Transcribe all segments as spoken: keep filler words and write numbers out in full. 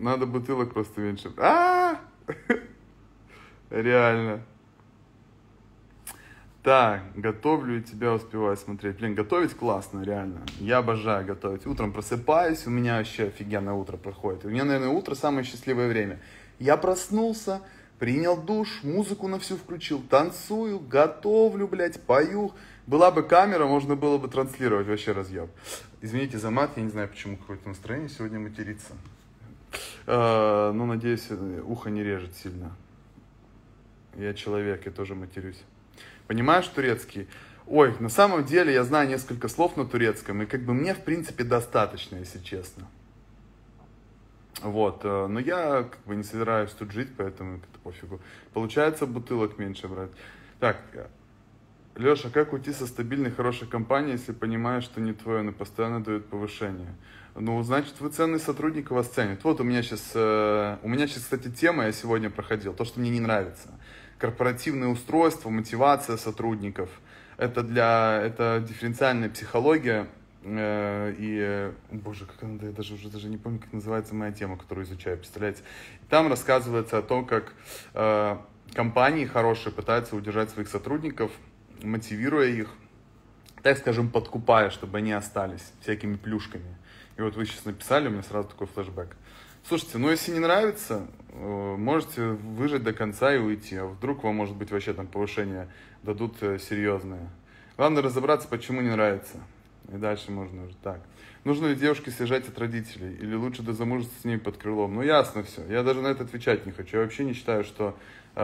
Надо бутылок просто меньше. А, реально. Так, готовлю и тебя успеваю смотреть. Блин, готовить классно, реально. Я обожаю готовить. Утром просыпаюсь, у меня вообще офигенное утро проходит. У меня, наверное, утро самое счастливое время. Я проснулся, принял душ, музыку на всю включил, танцую, готовлю, блядь, пою. Была бы камера, можно было бы транслировать, вообще разъеб. Извините за мат, я не знаю, почему какое-то настроение сегодня материться. Э, ну, надеюсь, ухо не режет сильно. Я человек, я тоже матерюсь. Понимаешь турецкий? Ой, на самом деле я знаю несколько слов на турецком, и как бы мне, в принципе, достаточно, если честно. Вот, но я как бы не собираюсь тут жить, поэтому это пофигу. Получается, бутылок меньше брать. Так, Леша, как уйти со стабильной, хорошей компании, если понимаешь, что не твое, но постоянно дают повышение? Ну, значит, вы ценный сотрудник, вас ценят. Вот у меня сейчас, у меня сейчас, кстати, тема, я сегодня проходил, то, что мне не нравится. Корпоративное устройство, мотивация сотрудников. Это для, это дифференциальная психология. Э, и, боже, как она, я даже уже даже не помню, как называется моя тема, которую изучаю, представляете? Там рассказывается о том, как э, компании хорошие пытаются удержать своих сотрудников, мотивируя их, так скажем, подкупая, чтобы они остались всякими плюшками. И вот вы сейчас написали, у меня сразу такой флешбэк. Слушайте, ну если не нравится, можете выжить до конца и уйти. А вдруг вам, может быть, вообще там повышение дадут серьезное. Главное разобраться, почему не нравится. И дальше можно уже так. Нужно ли девушке съезжать от родителей? Или лучше до замужества с ними под крылом? Ну ясно все. Я даже на это отвечать не хочу. Я вообще не считаю, что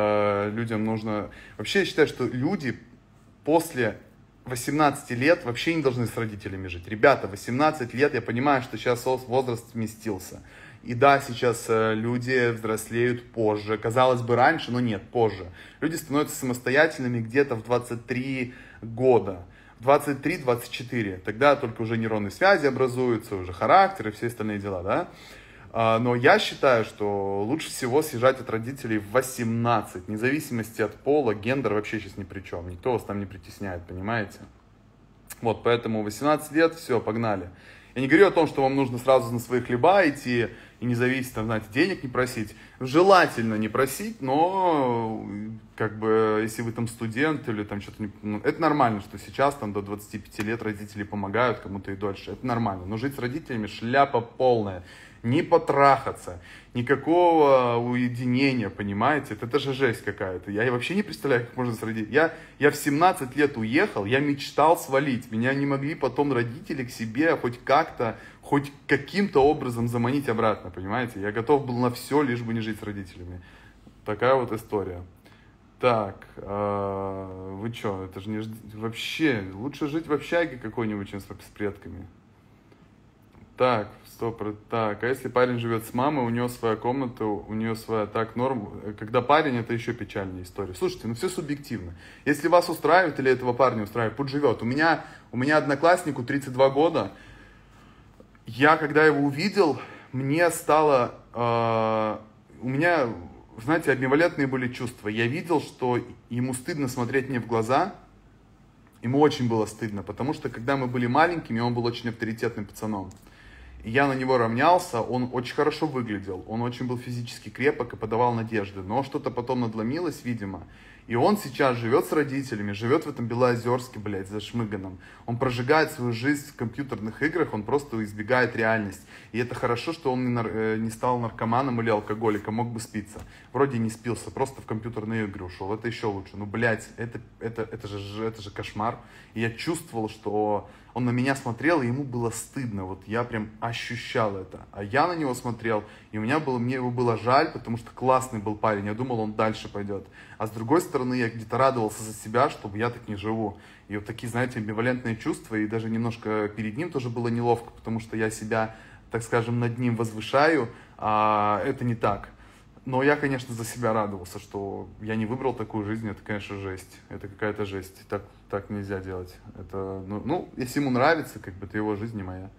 э, людям нужно... Вообще я считаю, что люди после восемнадцати лет вообще не должны с родителями жить. Ребята, восемнадцать лет, я понимаю, что сейчас возраст сместился. И да, сейчас э, люди взрослеют позже. Казалось бы, раньше, но нет, позже. Люди становятся самостоятельными где-то в двадцать три года. двадцать три - двадцать четыре. Тогда только уже нейронные связи образуются, уже характер и все остальные дела, да? А, но я считаю, что лучше всего съезжать от родителей в восемнадцать. Вне зависимости от пола, гендер вообще сейчас ни при чем. Никто вас там не притесняет, понимаете? Вот, поэтому восемнадцать лет, все, погнали. Я не говорю о том, что вам нужно сразу на свои хлеба идти и не зависеть, там, знаете, денег не просить. Желательно не просить, но как бы если вы там студент или там что-то не... Ну, это нормально, что сейчас там до двадцати пяти лет родители помогают кому-то и дольше. Это нормально. Но жить с родителями шляпа полная. Не потрахаться, никакого уединения, понимаете? Это, это же жесть какая-то. Я вообще не представляю, как можно с родителями. Я, я в семнадцать лет уехал, я мечтал свалить. Меня не могли потом родители к себе хоть как-то, хоть каким-то образом заманить обратно, понимаете? Я готов был на все, лишь бы не жить с родителями. Такая вот история. Так, э, вы что, это же не... Вообще, лучше жить в общаге какой-нибудь, чем с предками. Так, стоп, так, а если парень живет с мамой, у него своя комната, у нее своя, так, норм, когда парень, это еще печальная история. Слушайте, ну все субъективно. Если вас устраивает или этого парня устраивает, пусть живет. У меня, у меня однокласснику тридцать два года, я когда его увидел, мне стало, э, у меня, знаете, амбивалентные были чувства. Я видел, что ему стыдно смотреть мне в глаза, ему очень было стыдно, потому что когда мы были маленькими, он был очень авторитетным пацаном. И я на него равнялся, он очень хорошо выглядел, он очень был физически крепок и подавал надежды, но что-то потом надломилось, видимо. И он сейчас живет с родителями, живет в этом Белоозерске, блядь, за Шмыганом. Он прожигает свою жизнь в компьютерных играх, он просто избегает реальность. И это хорошо, что он не, нар... не стал наркоманом или алкоголиком, мог бы спиться. Вроде не спился, просто в компьютерные игры ушел, это еще лучше. Ну, блядь, это, это, это, же, это же кошмар. И я чувствовал, что он на меня смотрел, и ему было стыдно. Вот я прям ощущал это. А я на него смотрел, и у меня было, мне его было жаль, потому что классный был парень. Я думал, он дальше пойдет. А с другой стороны, я где-то радовался за себя, чтобы я так не живу. И вот такие, знаете, амбивалентные чувства, и даже немножко перед ним тоже было неловко, потому что я себя, так скажем, над ним возвышаю, а это не так. Но я, конечно, за себя радовался, что я не выбрал такую жизнь, это, конечно, жесть. Это какая-то жесть. Так, так нельзя делать. Это, ну, ну, если ему нравится, как бы, это его жизнь, не моя.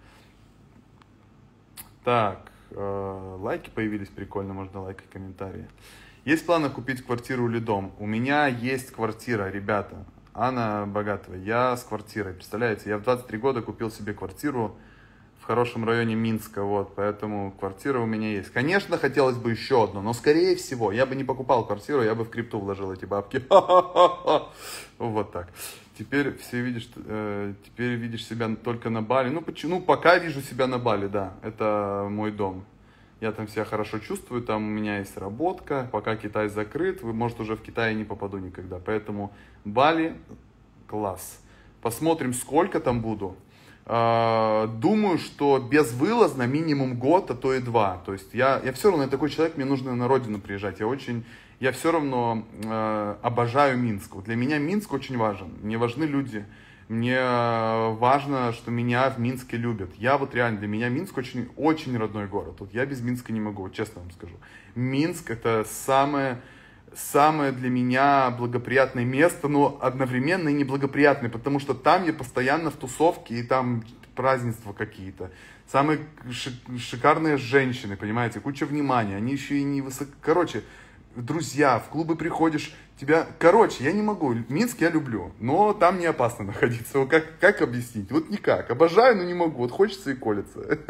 Так, э, лайки появились, прикольно, можно лайкать, комментарии. Есть планы купить квартиру или дом? У меня есть квартира, ребята. Анна Богатова, я с квартирой, представляете? Я в двадцать три года купил себе квартиру в хорошем районе Минска, вот, поэтому квартира у меня есть. Конечно, хотелось бы еще одну, но скорее всего, я бы не покупал квартиру, я бы в крипту вложил эти бабки. Вот так. Теперь все видишь, э, теперь видишь себя только на Бали. Ну, почему? Ну, пока вижу себя на Бали, да, это мой дом. Я там себя хорошо чувствую, там у меня есть работка, пока Китай закрыт, вы, может, уже в Китае не попаду никогда. Поэтому Бали, класс. Посмотрим, сколько там буду. Думаю, что безвылазно минимум год, а то и два. То есть я, я все равно я такой человек, мне нужно на родину приезжать. Я очень, я все равно э, обожаю Минск. Для меня Минск очень важен. Мне важны люди. Мне важно, что меня в Минске любят. Я вот реально, для меня Минск очень, очень родной город. Вот я без Минска не могу, вот честно вам скажу. Минск это самое, самое для меня благоприятное место, но одновременно и неблагоприятное, потому что там я постоянно в тусовке, и там празднества какие-то. Самые шикарные женщины, понимаете, куча внимания, они еще и не высоко... Короче, друзья, в клубы приходишь, тебя... Короче, я не могу. Минск я люблю, но там не опасно находиться. Вот как, как объяснить? Вот никак. Обожаю, но не могу. Вот хочется и колется.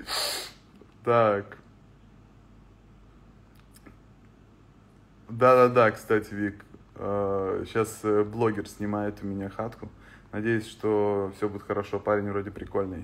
Так. Да-да-да, кстати, Вик. Сейчас блогер снимает у меня хатку. Надеюсь, что все будет хорошо. Парень вроде прикольный.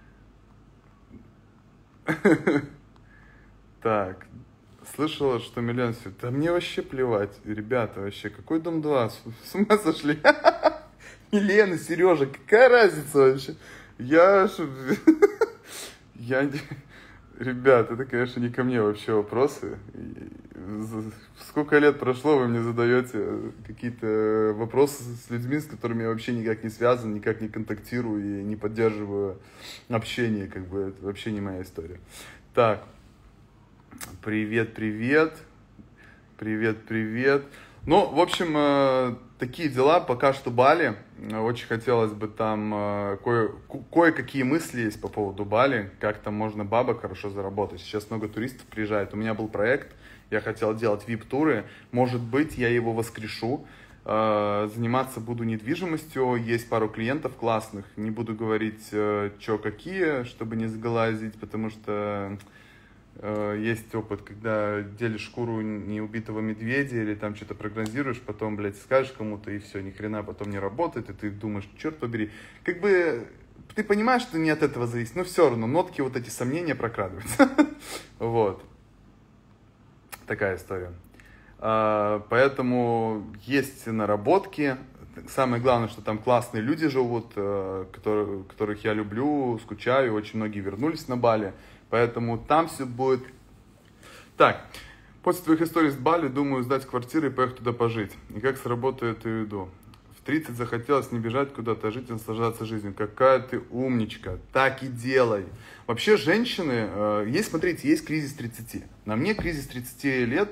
Так. Слышала, что миллион... Да мне вообще плевать, ребята, вообще, какой дом два? С ума сошли? Елена, Сережа, какая разница вообще? Я... Я... Ребят, это, конечно, не ко мне вообще вопросы. Сколько лет прошло, вы мне задаете какие-то вопросы с людьми, с которыми я вообще никак не связан, никак не контактирую и не поддерживаю общение, как бы, это вообще не моя история. Так. Привет, привет, привет, привет. Ну, в общем, э, такие дела, пока что Бали. Очень хотелось бы там, э, кое, кое-какие мысли есть по поводу Бали, как там можно бабок хорошо заработать. Сейчас много туристов приезжает. У меня был проект, я хотел делать вип-туры. Может быть, я его воскрешу. Э, заниматься буду недвижимостью. Есть пару клиентов классных. Не буду говорить, э, что какие, чтобы не сглазить, потому что... Есть опыт, когда делишь шкуру неубитого медведя или там что-то прогнозируешь, потом, блядь, скажешь кому-то, и все, ни хрена потом не работает, и ты думаешь, черт побери. Как бы ты понимаешь, что не от этого зависит, но все равно нотки, вот эти сомнения прокрадываются. Вот. Такая история. Поэтому есть наработки. Самое главное, что там классные люди живут, которых я люблю, скучаю, очень многие вернулись на Бали. Поэтому там все будет... Так, после твоих историй с Бали, думаю, сдать квартиру и поехать туда пожить. И как сработает эту еду. В тридцать захотелось не бежать куда-то, а жить и наслаждаться жизнью. Какая ты умничка, так и делай. Вообще женщины, есть, смотрите, есть кризис тридцати. На мне кризис тридцати лет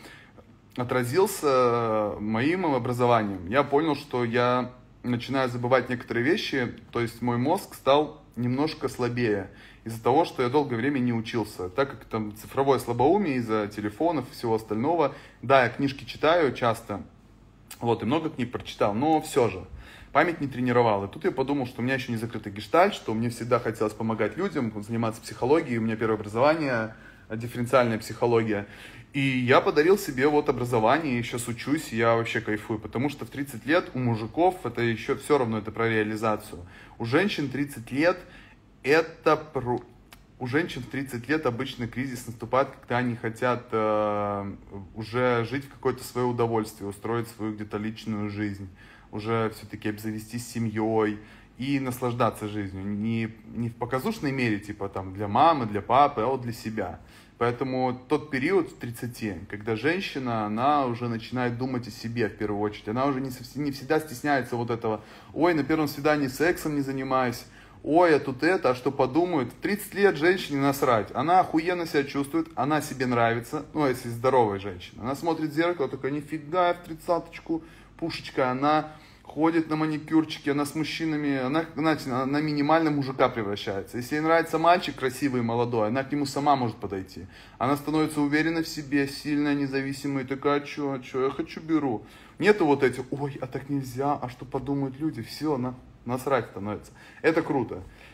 отразился моим образованием. Я понял, что я начинаю забывать некоторые вещи, то есть мой мозг стал немножко слабее. Из-за того, что я долгое время не учился. Так как там цифровое слабоумие из-за телефонов и всего остального. Да, я книжки читаю часто. Вот, и много книг прочитал. Но все же, память не тренировал. И тут я подумал, что у меня еще не закрытый гештальт, что мне всегда хотелось помогать людям, заниматься психологией. У меня первое образование, дифференциальная психология. И я подарил себе вот образование, и сейчас учусь, и я вообще кайфую. Потому что в тридцать лет у мужиков это еще все равно это про реализацию. У женщин тридцать лет... Это про... У женщин в тридцать лет обычно кризис наступает, когда они хотят э, уже жить в какое-то свое удовольствие, устроить свою где-то личную жизнь, уже все-таки обзавестись семьей и наслаждаться жизнью. Не, не в показушной мере, типа там для мамы, для папы, а вот для себя. Поэтому тот период в тридцати, когда женщина, она уже начинает думать о себе в первую очередь. Она уже не, совсем, не всегда стесняется вот этого, ой, на первом свидании сексом не занимаюсь. Ой, а тут это, а что подумают? В тридцать лет женщине насрать. Она охуенно себя чувствует, она себе нравится. Ну, если здоровая женщина. Она смотрит в зеркало, такая, нифига, в тридцаточку, пушечка. Она ходит на маникюрчике, она с мужчинами, она, знаете, она на минимально мужика превращается. Если ей нравится мальчик красивый и молодой, она к нему сама может подойти. Она становится уверена в себе, сильная, независимая, такая, а что, а что, я хочу, беру. Нету вот этих, ой, а так нельзя, а что подумают люди, все, она... Насрать становится. Это круто.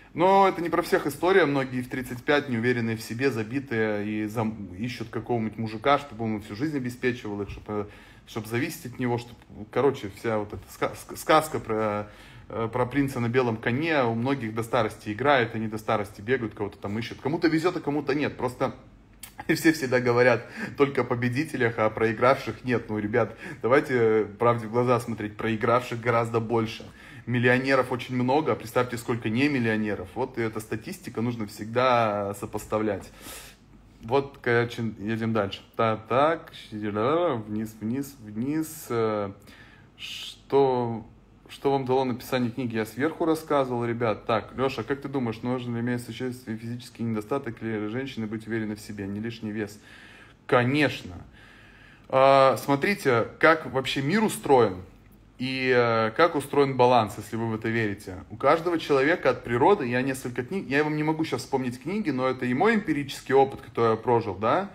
Но это не про всех история. Многие в тридцать пять неуверенные в себе, забитые и зам... ищут какого-нибудь мужика, чтобы он всю жизнь обеспечивал их, чтобы, чтобы зависеть от него. Чтобы... Короче, вся вот эта сказка про, про принца на белом коне у многих до старости играет, они до старости бегают, кого-то там ищут. Кому-то везет, а кому-то нет. Просто все всегда говорят только о победителях, а о проигравших нет. Ну, ребят, давайте правде в глаза смотреть. Проигравших гораздо больше. Миллионеров очень много, а представьте, сколько не миллионеров. Вот и эта статистика нужно всегда сопоставлять. Вот, короче, едем дальше. Так, так, вниз, вниз, вниз. Что, что вам дало написание книги? Я сверху рассказывал, ребят. Так, Леша, как ты думаешь, нужно ли иметь существенный физический недостаток или женщины быть уверены в себе, не лишний вес? Конечно. Смотрите, как вообще мир устроен. И э, как устроен баланс, если вы в это верите. У каждого человека от природы, я несколько книг, я вам не могу сейчас вспомнить книги, но это и мой эмпирический опыт, который я прожил, да,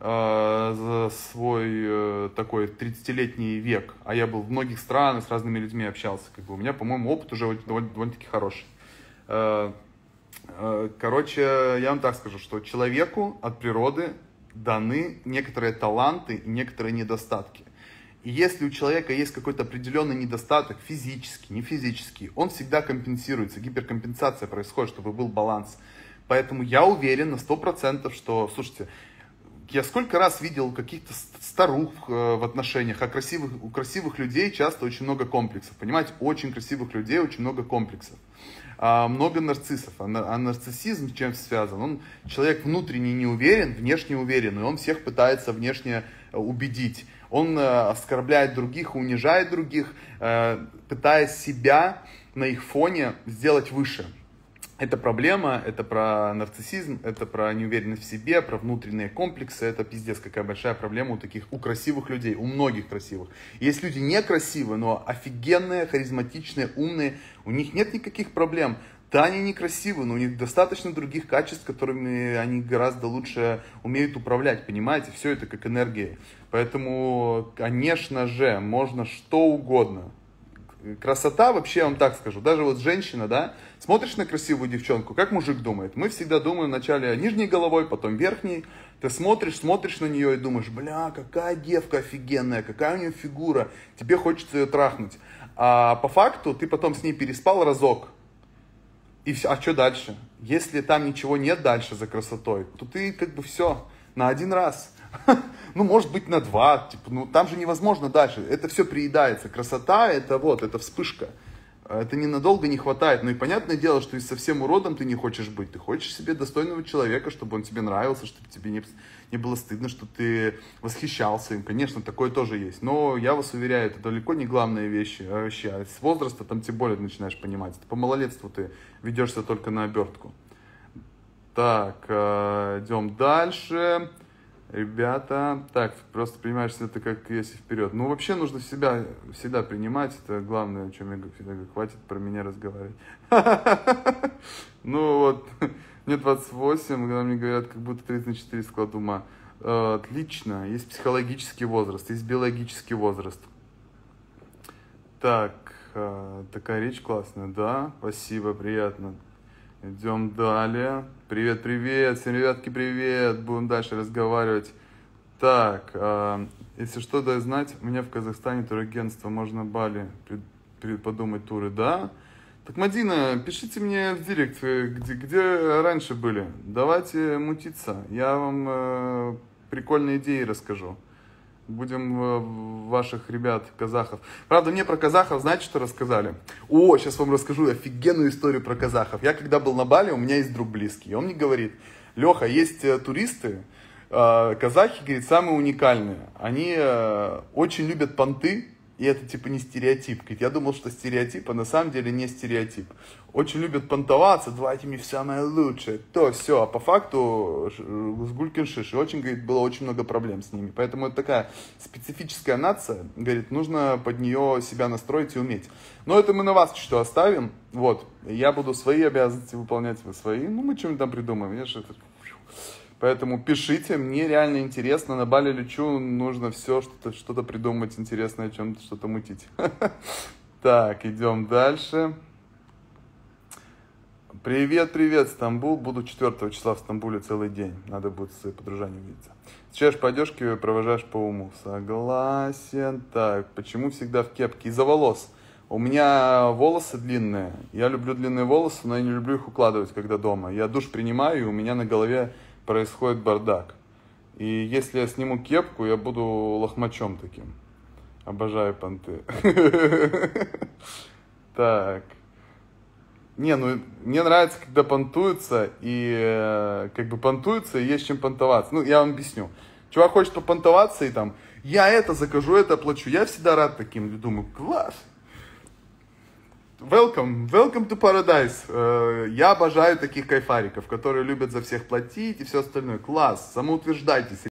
э, за свой э, такой тридцатилетний век. А я был в многих странах, с разными людьми общался. Как бы у меня, по-моему, опыт уже довольно, довольно-таки хороший. Э, э, короче, я вам так скажу, что человеку от природы даны некоторые таланты и некоторые недостатки. И если у человека есть какой-то определенный недостаток, физический, не физический, он всегда компенсируется, гиперкомпенсация происходит, чтобы был баланс. Поэтому я уверен на сто процентов, что, слушайте, я сколько раз видел каких-то старух в отношениях, а красивых, у красивых людей часто очень много комплексов, понимаете, очень красивых людей очень много комплексов. А, много нарциссов, а, а нарциссизм с чем связан? Он, человек внутренне не уверен, внешне уверен, и он всех пытается внешне убедить. Он э, оскорбляет других, унижает других, э, пытаясь себя на их фоне сделать выше. Это проблема, это про нарциссизм, это про неуверенность в себе, про внутренние комплексы. Это пиздец, какая большая проблема у таких, у красивых людей, у многих красивых. Есть люди некрасивые, но офигенные, харизматичные, умные, у них нет никаких проблем. Да, они некрасивые, но у них достаточно других качеств, которыми они гораздо лучше умеют управлять, понимаете? Все это как энергия. Поэтому, конечно же, можно что угодно. Красота, вообще, я вам так скажу, даже вот женщина, да, смотришь на красивую девчонку, как мужик думает? Мы всегда думаем вначале нижней головой, потом верхней. Ты смотришь, смотришь на нее и думаешь, бля, какая девка офигенная, какая у нее фигура, тебе хочется ее трахнуть. А по факту ты потом с ней переспал разок. И все, а что дальше? Если там ничего нет дальше за красотой, то ты как бы все, на один раз. Ну, может быть, на два. Типа, ну, там же невозможно дальше. Это все приедается. Красота, это вот, это вспышка. Это ненадолго не хватает. Ну и понятное дело, что и совсем уродом ты не хочешь быть. Ты хочешь себе достойного человека, чтобы он тебе нравился, чтобы тебе не, не было стыдно, что ты восхищался им. Конечно, такое тоже есть. Но я вас уверяю, это далеко не главные вещи. Вообще. А с возраста там тем более начинаешь понимать. По малолетству ты ведешься только на обертку. Так, идем дальше. Ребята, так, просто понимаешь, что это как если вперед. Ну, вообще нужно себя всегда принимать, это главное, о чем я всегда говорю, хватит про меня разговаривать. Ну вот, мне двадцать восемь, когда мне говорят, как будто тридцать четыре склад ума. Отлично, есть психологический возраст, есть биологический возраст. Так, такая речь классная, да, спасибо, приятно. Идем далее. Привет, привет, всем ребятки, привет. Будем дальше разговаривать. Так, э, если что, дай знать, у меня в Казахстане турагентство, можно Бали пред, пред, подумать туры, да? Так, Мадина, пишите мне в директ, где, где раньше были. Давайте мутиться, я вам э, прикольные идеи расскажу. Будем э, ваших ребят, казахов. Правда, мне про казахов, знаете, что рассказали? О, сейчас вам расскажу офигенную историю про казахов. Я когда был на Бали, у меня есть друг близкий. И он мне говорит, Леха, есть э, туристы, э, казахи, говорит, самые уникальные. Они э, очень любят понты, и это типа не стереотип. Говорит, я думал, что стереотип, а на самом деле не стереотип. Очень любят понтоваться, давайте мне самое лучшее, то все. А по факту с гулькин шиш. И очень, говорит, было очень много проблем с ними. Поэтому это такая специфическая нация. Говорит, нужно под нее себя настроить и уметь. Но это мы на вас что оставим. Вот. Я буду свои обязанности выполнять, вы свои. Ну, мы что-нибудь там придумаем. Я же это... Поэтому пишите, мне реально интересно. На Бали лечу, нужно все, что-то что-то придумать интересное, о чем-то что-то мутить. Так, идем дальше. Привет, привет, Стамбул. Буду четвёртого числа в Стамбуле целый день. Надо будет с своей подружанию увидеться. Встречаешь по одежке, провожаешь по уму. Согласен. Так, почему всегда в кепке? Из-за волос. У меня волосы длинные. Я люблю длинные волосы, но я не люблю их укладывать, когда дома. Я душ принимаю, и у меня на голове происходит бардак. И если я сниму кепку, я буду лохмачом таким. Обожаю понты. Так. Не, ну мне нравится, когда понтуются, и э, как бы понтуются, и есть чем понтоваться. Ну, я вам объясню. Чувак хочет попонтоваться, и там, я это закажу, это оплачу. Я всегда рад таким, думаю, класс. Welcome, welcome to paradise. Э, я обожаю таких кайфариков, которые любят за всех платить и все остальное. Класс, самоутверждайтесь.